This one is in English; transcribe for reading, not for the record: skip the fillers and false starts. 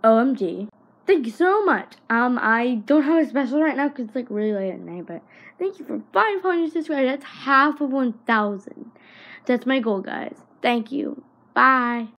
OMG. Thank you so much. I don't have a special right now because it's like really late at night, but thank you for 500 subscribers. That's half of 1,000. That's my goal, guys. Thank you. Bye.